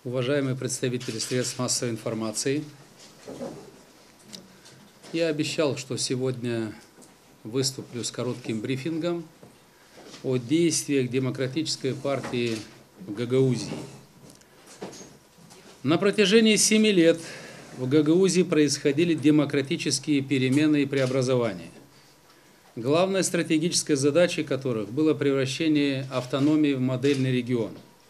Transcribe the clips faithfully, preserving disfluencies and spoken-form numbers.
Уважаемые представители средств массовой информации, я обещал, что сегодня выступлю с коротким брифингом о действиях Демократической партии в Гагаузии. На протяжении семи лет в Гагаузии происходили демократические перемены и преобразования, главной стратегической задачей которых было превращение автономии в модельный регион.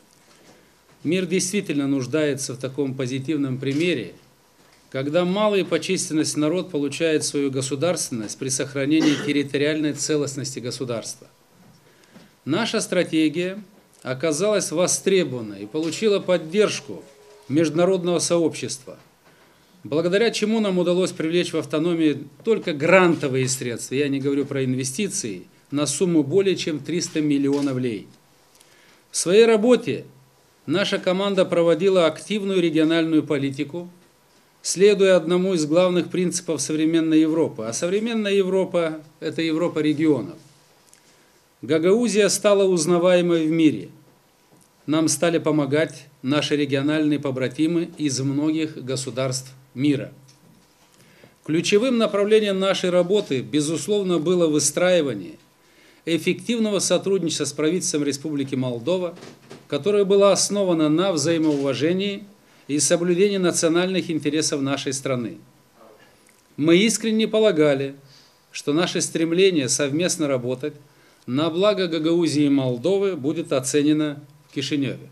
Мир действительно нуждается в таком позитивном примере, когда малый по численности народ получает свою государственность при сохранении территориальной целостности государства. Наша стратегия оказалась востребована и получила поддержку международного сообщества, благодаря чему нам удалось привлечь в автономию только грантовые средства, я не говорю про инвестиции, на сумму более чем триста миллионов лей. В своей работе наша команда проводила активную региональную политику, следуя одному из главных принципов современной Европы. А современная Европа – это Европа регионов. Гагаузия стала узнаваемой в мире. Нам стали помогать наши региональные побратимы из многих государств мира. Ключевым направлением нашей работы, безусловно, было выстраивание эффективного сотрудничества с правительством Республики Молдова, которое было основано на взаимоуважении и соблюдении национальных интересов нашей страны. Мы искренне полагали, что наше стремление совместно работать на благо Гагаузии и Молдовы будет оценено в Кишиневе.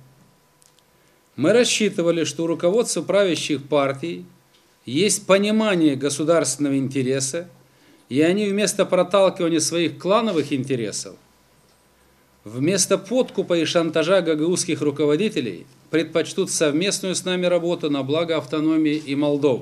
Мы рассчитывали, что у руководства правящих партий есть понимание государственного интереса, и они вместо проталкивания своих клановых интересов, вместо подкупа и шантажа гагаузских руководителей предпочтут совместную с нами работу на благо автономии и Молдовы.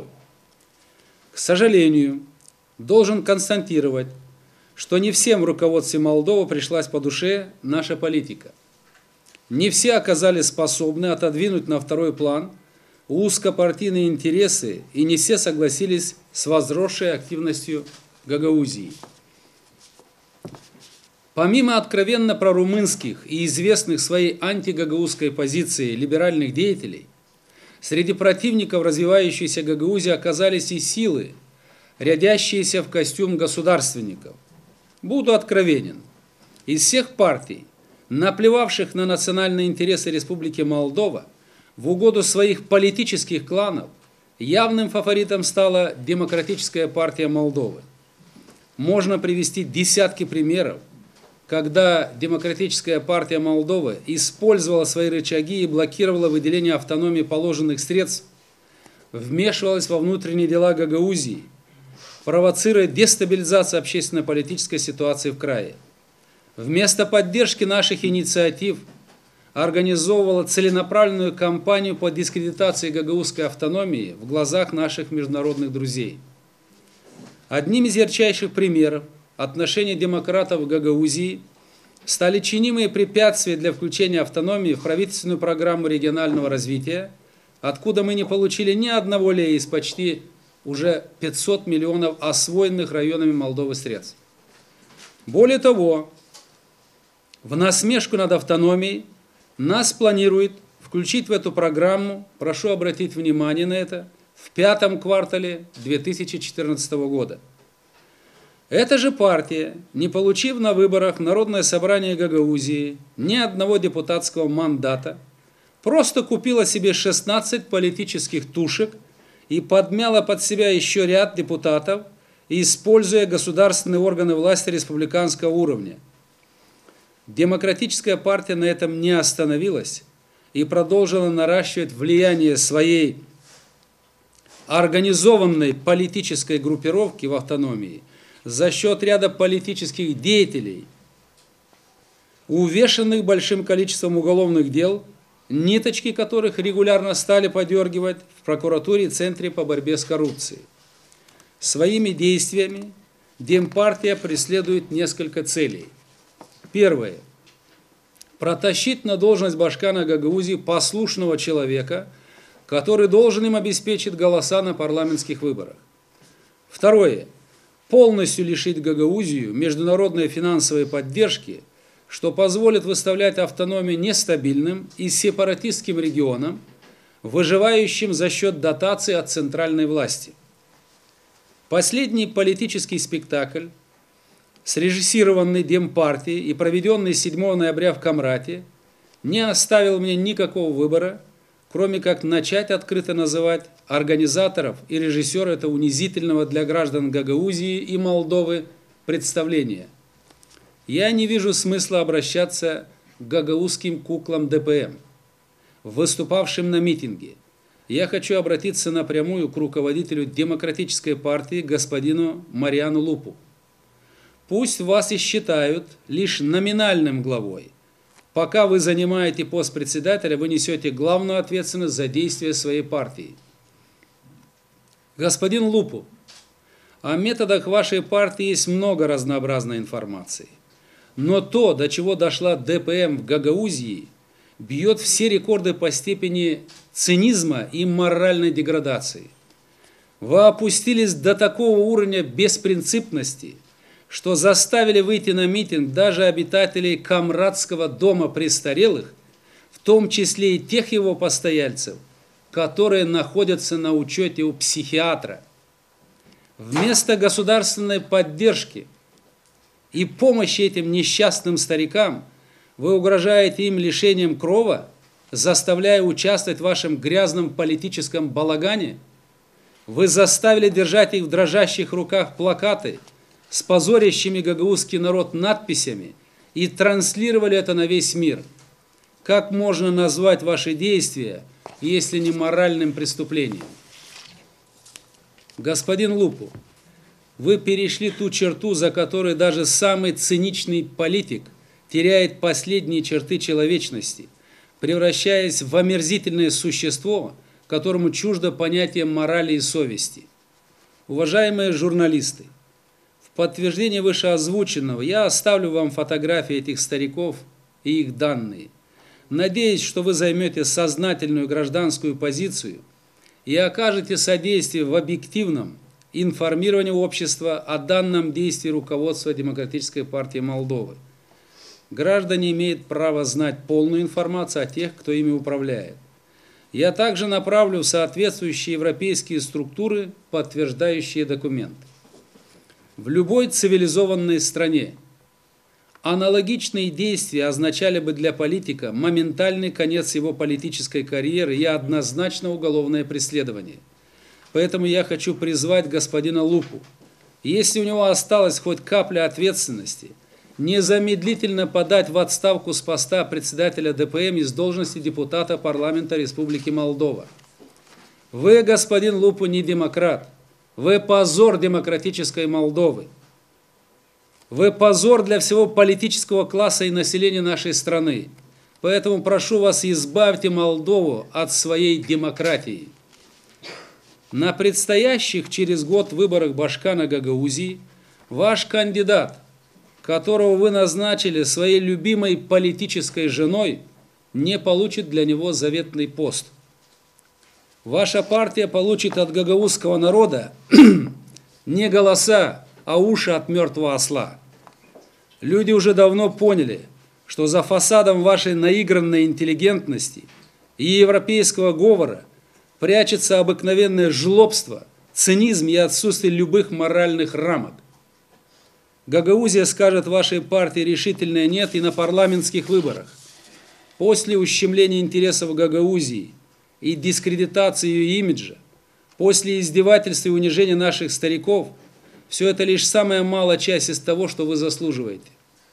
К сожалению, должен констатировать, что не всем в руководстве Молдовы пришлась по душе наша политика. Не все оказались способны отодвинуть на второй план узкопартийные интересы, и не все согласились с возросшей активностью Гагаузии. Помимо откровенно прорумынских и известных своей антигагаузской позиции либеральных деятелей, среди противников развивающейся Гагаузии оказались и силы, рядящиеся в костюм государственников. Буду откровенен. Из всех партий, наплевавших на национальные интересы Республики Молдова, в угоду своих политических кланов, явным фаворитом стала Демократическая партия Молдовы. Можно привести десятки примеров, когда Демократическая партия Молдовы использовала свои рычаги и блокировала выделение автономии положенных средств, вмешивалась во внутренние дела Гагаузии, провоцируя дестабилизацию общественно-политической ситуации в крае. Вместо поддержки наших инициатив организовывала целенаправленную кампанию по дискредитации гагаузской автономии в глазах наших международных друзей. Одним из ярчайших примеров отношения демократов в Гагаузии стали чинимые препятствия для включения автономии в правительственную программу регионального развития, откуда мы не получили ни одного лея из почти уже пятисот миллионов освоенных районами Молдовы средств. Более того, в насмешку над автономией нас планируют включить в эту программу, прошу обратить внимание на это, в пятом квартале две тысячи четырнадцатого года. Эта же партия, не получив на выборах Народное собрание Гагаузии ни одного депутатского мандата, просто купила себе шестнадцать политических тушек и подмяла под себя еще ряд депутатов, используя государственные органы власти республиканского уровня. Демократическая партия на этом не остановилась и продолжила наращивать влияние своей организованной политической группировки в автономии за счет ряда политических деятелей, увешанных большим количеством уголовных дел, ниточки которых регулярно стали подергивать в прокуратуре и Центре по борьбе с коррупцией. Своими действиями Демпартия преследует несколько целей. Первое. Протащить на должность башкана Гагаузии послушного человека, который должен им обеспечить голоса на парламентских выборах. Второе. Полностью лишить Гагаузию международной финансовой поддержки, что позволит выставлять автономию нестабильным и сепаратистским регионам, выживающим за счет дотаций от центральной власти. Последний политический спектакль, срежиссированный Демпартией и проведенный седьмого ноября в Камрате, не оставил мне никакого выбора, кроме как начать открыто называть организаторов и режиссера этого унизительного для граждан Гагаузии и Молдовы представления. Я не вижу смысла обращаться к гагаузским куклам Дэ Пэ Эм, выступавшим на митинге. Я хочу обратиться напрямую к руководителю Демократической партии господину Мариану Лупу. Пусть вас и считают лишь номинальным главой. Пока вы занимаете пост председателя, вы несете главную ответственность за действия своей партии. Господин Лупу, о методах вашей партии есть много разнообразной информации. Но то, до чего дошла Дэ Пэ Эм в Гагаузии, бьет все рекорды по степени цинизма и моральной деградации. Вы опустились до такого уровня беспринципности, что заставили выйти на митинг даже обитателей Камратского дома престарелых, в том числе и тех его постояльцев, которые находятся на учете у психиатра. Вместо государственной поддержки и помощи этим несчастным старикам вы угрожаете им лишением крова, заставляя участвовать в вашем грязном политическом балагане. Вы заставили держать их в дрожащих руках плакаты с позорящими гагаузский народ надписями и транслировали это на весь мир. Как можно назвать ваши действия, если не моральным преступлением? Господин Лупу, вы перешли ту черту, за которой даже самый циничный политик теряет последние черты человечности, превращаясь в омерзительное существо, которому чуждо понятие морали и совести. Уважаемые журналисты, в подтверждение вышеозвученного я оставлю вам фотографии этих стариков и их данные. Надеюсь, что вы займете сознательную гражданскую позицию и окажете содействие в объективном информировании общества о данном действии руководства Демократической партии Молдовы. Граждане имеют право знать полную информацию о тех, кто ими управляет. Я также направлю в соответствующие европейские структуры подтверждающие документы. В любой цивилизованной стране аналогичные действия означали бы для политика моментальный конец его политической карьеры и однозначно уголовное преследование. Поэтому я хочу призвать господина Лупу, если у него осталась хоть капля ответственности, незамедлительно подать в отставку с поста председателя Дэ Пэ Эм из должности депутата парламента Республики Молдова. Вы, господин Лупу, не демократ. Вы позор демократической Молдовы. Вы позор для всего политического класса и населения нашей страны. Поэтому прошу вас, избавьте Молдову от своей демократии. На предстоящих через год выборах Башкана Гагаузии ваш кандидат, которого вы назначили своей любимой политической женой, не получит для него заветный пост. Ваша партия получит от гагаузского народа не голоса, а уши от мертвого осла. Люди уже давно поняли, что за фасадом вашей наигранной интеллигентности и европейского говора прячется обыкновенное жлобство, цинизм и отсутствие любых моральных рамок. Гагаузия скажет вашей партии решительное «нет» и на парламентских выборах. После ущемления интересов Гагаузии и дискредитации ее имиджа, после издевательств и унижения наших стариков, все это лишь самая малая часть из того, что вы заслуживаете.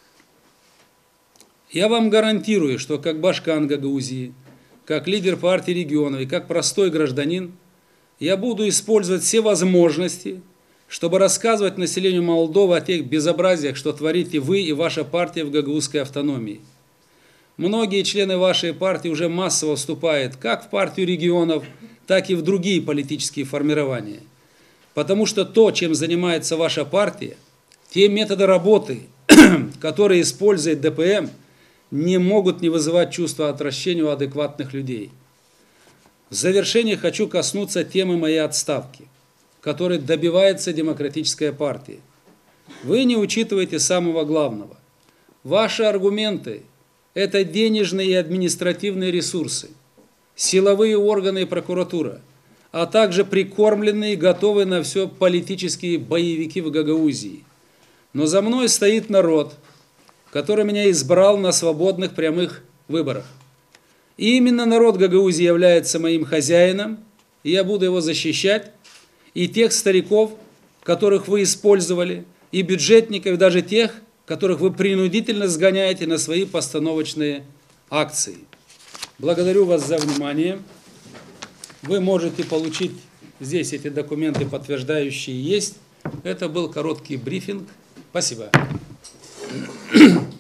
Я вам гарантирую, что как башкан Гагаузии, как лидер партии регионов и как простой гражданин, я буду использовать все возможности, чтобы рассказывать населению Молдовы о тех безобразиях, что творите вы и ваша партия в гагаузской автономии. Многие члены вашей партии уже массово вступают как в партию регионов, так и в другие политические формирования. Потому что то, чем занимается ваша партия, те методы работы, которые использует Дэ Пэ Эм, не могут не вызывать чувства отвращения у адекватных людей. В завершение хочу коснуться темы моей отставки, которой добивается Демократическая партия. Вы не учитываете самого главного. Ваши аргументы – это денежные и административные ресурсы. силовые органы и прокуратура, а также прикормленные и готовые на все политические боевики в Гагаузии. Но за мной стоит народ, который меня избрал на свободных прямых выборах. И именно народ Гагаузии является моим хозяином, и я буду его защищать, и тех стариков, которых вы использовали, и бюджетников, и даже тех, которых вы принудительно сгоняете на свои постановочные акции. Благодарю вас за внимание. Вы можете получить здесь эти документы, подтверждающие есть. Это был короткий брифинг. Спасибо.